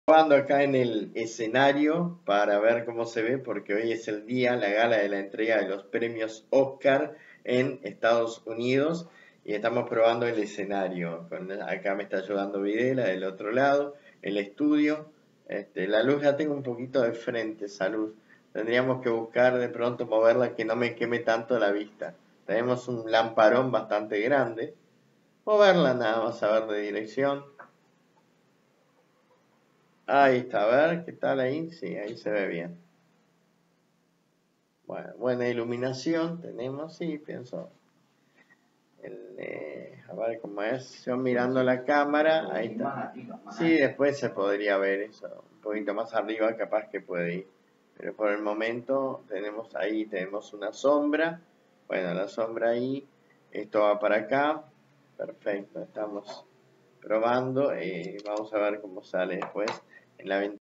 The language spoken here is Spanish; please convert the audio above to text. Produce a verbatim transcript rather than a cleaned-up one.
Probando acá en el escenario para ver cómo se ve, porque hoy es el día, la gala de la entrega de los premios Oscar en Estados Unidos y estamos probando el escenario. Con, acá me está ayudando Videla del otro lado, el estudio. Este, la luz la tengo un poquito de frente, esa luz. Tendríamos que buscar de pronto moverla que no me queme tanto la vista. Tenemos un lamparón bastante grande. Moverla nada más a ver de dirección. Ahí está, a ver, ¿qué tal ahí? Sí, ahí se ve bien. Bueno, buena iluminación tenemos, sí, pienso. El, eh, a ver cómo es. Yo mirando la cámara, ahí está. Sí, después se podría ver eso. Un poquito más arriba, capaz que puede ir. Pero por el momento tenemos ahí, tenemos una sombra. Bueno, la sombra ahí. Esto va para acá. Perfecto, estamos probando. Eh, vamos a ver cómo sale después en la ventana.